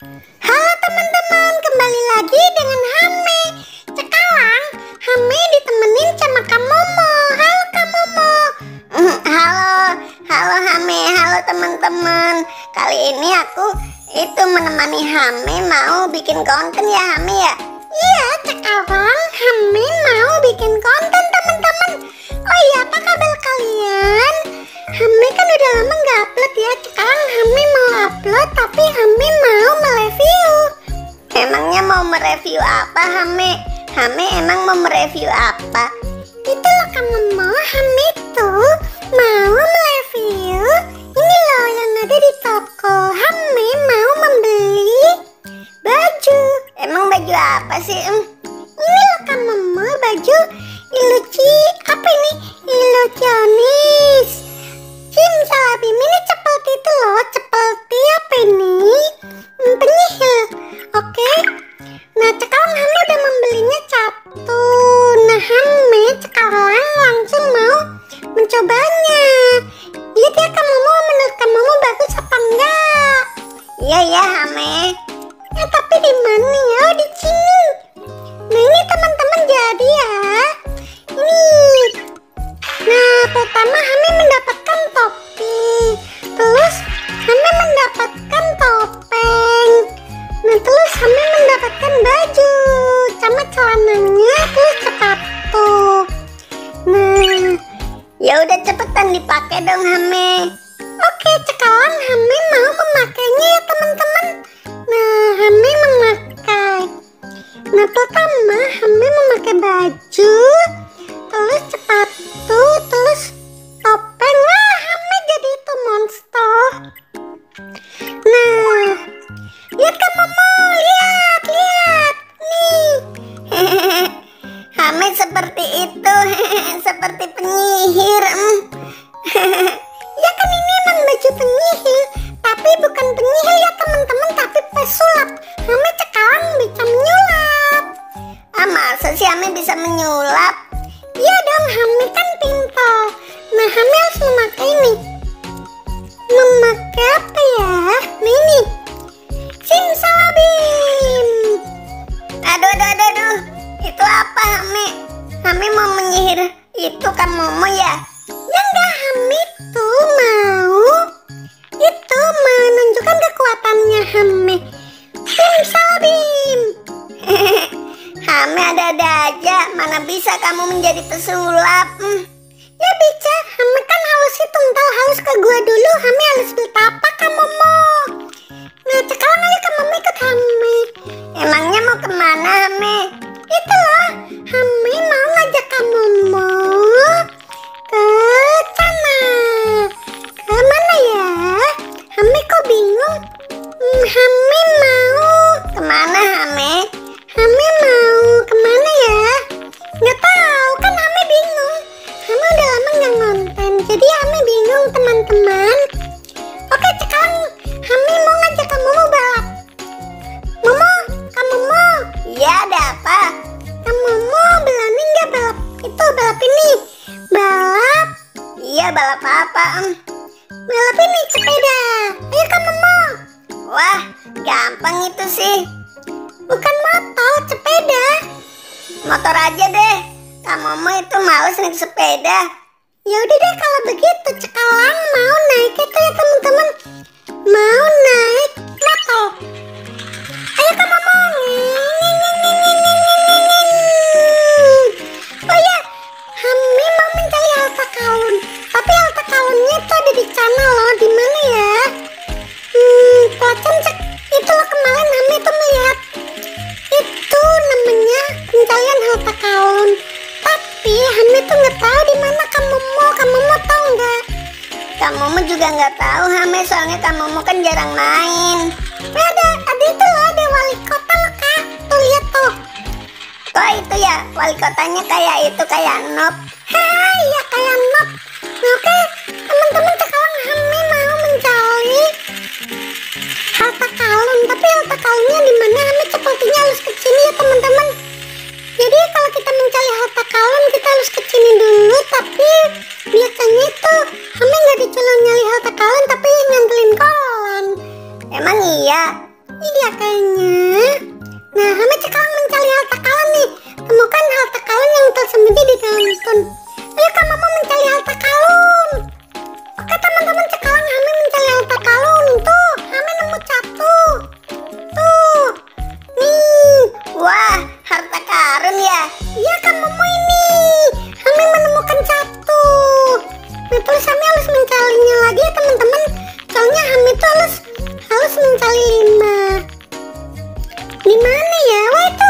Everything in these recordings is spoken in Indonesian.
Halo teman-teman, kembali lagi dengan Hame. Sekarang Hame ditemenin sama Kak Momo. Halo Kak Momo. Halo Hame, halo teman-teman. Kali ini aku menemani Hame mau bikin konten ya Hame ya. Iya, sekarang Hame mau bikin konten teman-teman. Oh iya, apa kabar kalian? Hame kan udah lama nggak upload ya. Sekarang Hame mau upload, tapi Hame mau mereview. Emangnya mau mereview apa Hame? Hame emang mau mereview apa? Itu loh Kak Momo, Hame tuh mau mereview ini loh yang ada di toko. Hame mau membeli baju. Emang baju apa sih? Ini loh Kak Momo, baju Iluci apa ini? Ilusionis. Simsalabim, ini seperti itu loh, seperti apa ini? Penyihir, oke? Nah sekarang Hame udah membelinya satu. Nah Hame sekarang langsung mau mencobanya. Lihat ya Kak Momo, menurut Kak Momo bagus apa enggak? Iya ya Hame. Tapi di mana ya? Oh di sini. Nah ini teman-teman jadi ya. Ini. Nah pertama Hame mendapatkan topi. Terus Hame mendapatkan topeng. Nah terus Hame mendapatkan baju sama celananya, terus sepatu. Nah ya udah cepetan dipakai dong Hame. Oke, sekarang Hame mau memakainya ya teman-teman. Nah Hame memakai. Nah pertama Hame memakai baju, terus sepatu, terus topeng. Wah Hame jadi itu monster. Nah lihat Kak Momo, lihat nih. Hame seperti itu. Seperti penyihir. Ya kan ini emang baju penyihir, tapi bukan penyihir ya teman-teman, tapi pesulap. Hame sekarang bisa menyulap. Masa sih Hame bisa menyulap? Iya dong, Hame kan pintar. Nah Hame harus memakai ini. Memakai apa ya? Nah ini Simsalabim. Aduh. Itu apa Hame? Hame mau menyihir itu Kak Momo ya? Ya enggak, Hame tuh mau menunjukkan kekuatannya Hame. Simsalabim. Hame ada-ada aja, mana bisa kamu menjadi pesulap? Ya bisa, Hame kan harus hitung, tahu harus ke gua dulu. Hame harus betapa Kak Momo. Nah sekarang ayo Kak Momo ikut Hame. Emangnya mau kemana Hame? Itu loh, Hame mau ngajak Kak Momo ke sana. Ke mana ya? Hame kok bingung. Hame mau kemana Hame? Hame mau kemana ya? Nggak tahu, kan Hame bingung. Hame udah lama nggak ngonten, jadi Hame bingung teman-teman. Oke, sekarang Hame mau ngajak Kak Momo balap. Kak Momo. Iya, ada apa? Kak Momo berani nggak balap itu, balap ini? Balap? Iya, balap apa? Balap ini, sepeda. Ayo Kak Momo. Wah, gampang itu sih. Bukan motor, sepeda. Motor aja deh. Kak Momo itu males naik sepeda. Ya udah deh kalau begitu, sekarang mau naik itu ya teman-teman. Mau naik motor. Ayo Kak Momo. Oh ya, Hame mau mencari harta karun. Tapi harta karunnya tuh ada di sana loh. Di mana ya? Pelacan cek. Itu loh kemarin Hame tuh melihat. Itu namanya pencarian harta karun. Tapi Hame tuh nggak tahu di mana Kak Momo. Kak Momo tahu nggak? Kak Momo juga nggak tahu Hame, soalnya Kak Momo kan jarang main. Ada itu loh, ada wali kota loh Kak. Tuh lihat tuh. Oh itu ya, wali kotanya kayak itu, kayak Noob. Hai ya kayak Noob. Nah, oke teman-teman, sekarang Hame mau mencari harta karun. Tapi harta karunnya di mana? Hame sepertinya harus ke sini ya teman-teman. Jadi kalau kita mencari harta karun kita harus ke sini dulu. Tapi biasanya itu Hame nggak disuruh nyari harta karun, tapi nganterin kolan. Emang iya? Iya ya kayaknya. Nah, Hame sekarang mencari harta karun nih. Temukan harta karun yang tersembunyi di dalam tun. Ayo Kak Momo mencari harta karun. Oke teman-teman, sekarang Hame mencari harta karun. Tuh, Hame nemu satu. Tuh, nih. Wah, harta karun ya? Iya Kak Momo ini. Hame menemukan satu. Nah, terus Hame harus mencarinya lagi ya teman-teman. Soalnya Hame tuh harus mencari 5. Di mana ya? Wah itu.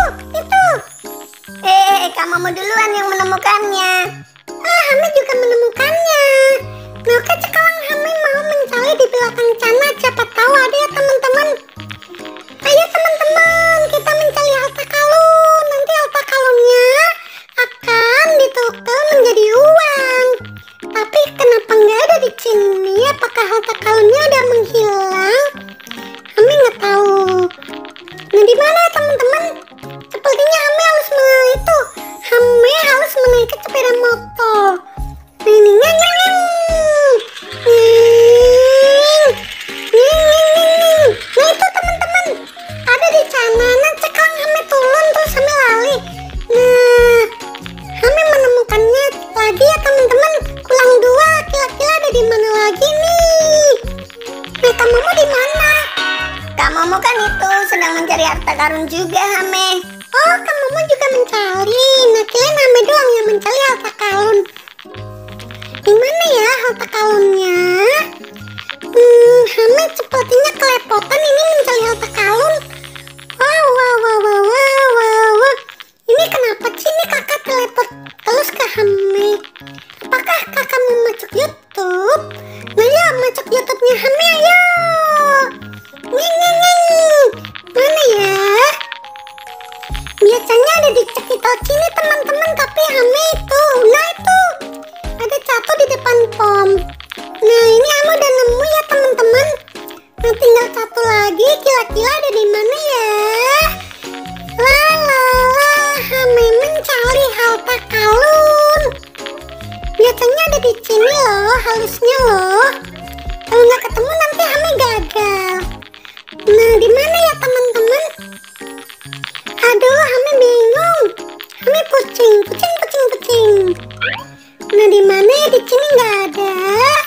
Kak Momo duluan yang menemukannya. Hame juga menemukannya. Nah, oke sekarang Hame mau mencari di belakang sana. Siapa tahu ada ya teman-teman. Ayo teman-teman, kita mencari harta karun. Nanti harta karunnya akan ditukar menjadi uang. Tapi kenapa nggak ada di sini? Apakah harta karunnya udah menghilang? Hame nggak tahu. Nah, di mana teman-teman? Sepertinya Hame harus menaiki sepeda motor. Nah, ini nyeng. Nah, itu teman-teman. Ada di sana. Nah, sekarang Hame turun terus Hame lari. Nah, Hame menemukannya lagi ya teman-teman. Kurang 2. Kira-kira ada di mana lagi nih? Nah, Kak Momo di mana? Kak Momo kan itu sedang mencari harta karun juga, Hame. Oh, Kak Momo juga mencari. Nah, kalian Hame doang yang mencari harta karun. Di mana ya harta karunnya? Hame sepertinya kelepotan ini mencari harta karun. Wow. Ini kenapa sih ini kakak teleport terus ke Hame? Apakah kakak mau masuk YouTube? Nah, ya masuk YouTube-nya Hame, ayo. Nyeng. Mana ya? Biasanya ada di sekitar sini teman-teman, tapi Hame itu. Nah, itu. Ada satu di depan pom. Nah, ini Hame udah nemu ya teman-teman. Nah, tinggal satu lagi. Kira-kira ada di mana ya? Hame mencari harta karun. Biasanya ada di sini loh, harusnya loh. Kalau nggak ketemu nanti Hame gagal. Nah, di mana ya teman-teman? Aduh, Hame bingung. Hame pusing. Nah, di mana ya? Di sini nggak ada.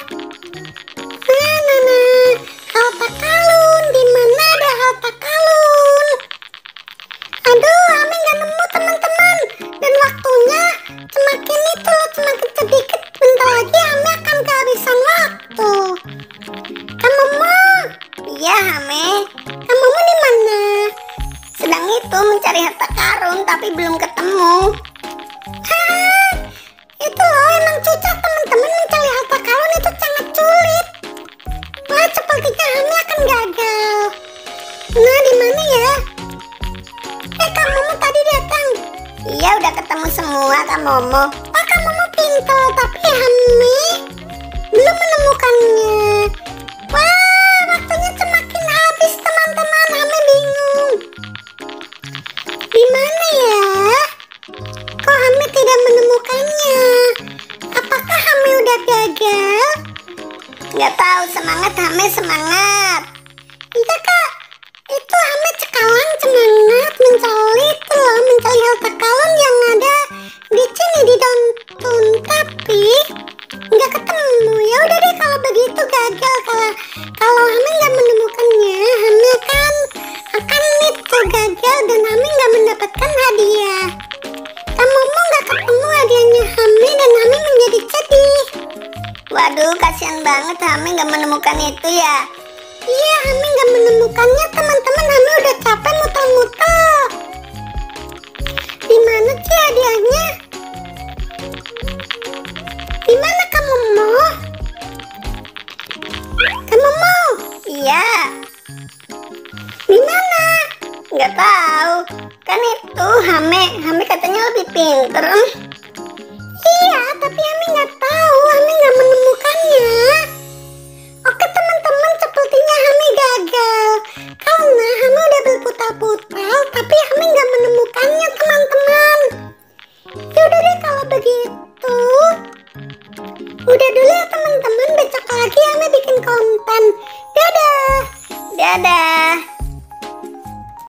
Nah. Harta karun. Di mana ada harta karun? Aduh, Hame nggak nemu teman-teman. Dan waktunya semakin sedikit. Bentar lagi Hame akan kehabisan waktu. Kak Momo. Iya, Hame. Kak Momo di mana? Sedang itu mencari harta karun tapi belum ketemu. Itu loh emang susah teman-teman, mencari harta karun itu sangat sulit. Wah, sepertinya Hame akan gagal. Nah, di mana ya? Kak Momo tadi datang. Iya, udah ketemu semua Kak Momo. Oh, Kak Momo pintar, tapi Hame belum menemukannya. Wah, waktunya semakin habis teman-teman. Hame bingung. Di mana ya? Kok Hame tidak menemukannya? Apakah Hame udah gagal? Nggak tahu, semangat Hame, semangat. Iya Kak, itu Hame sekarang semangat mencari harta karun yang ada di sini di Downtown, tapi nggak ketemu. Ya udah deh kalau begitu gagal. Kalau Hame nggak menemukannya, Hame akan itu gagal dan Hame nggak mendapatkan hadiah. Kak Momo nggak ketemu hadiahnya Hame dan Hame menjadi sedih. Waduh, kasihan banget Hame nggak menemukan itu ya. Iya, Hame nggak menemukannya teman-teman. Hame udah capek muter-muter. Di mana sih hadiahnya? Di mana Kak Momo? Kak Momo? Iya. Di mana? Nggak tahu. Kan itu Hame katanya lebih pinter. Iya, tapi Hame nggak tahu. Hame nggak menemukannya. Oke teman-teman, sepertinya Hame gagal karena Hame udah berputar-putar, tapi Hame nggak menemukannya teman-teman. Yaudah deh kalau begitu. Udah dulu ya teman-teman. Besok lagi Hame bikin konten. Dadah.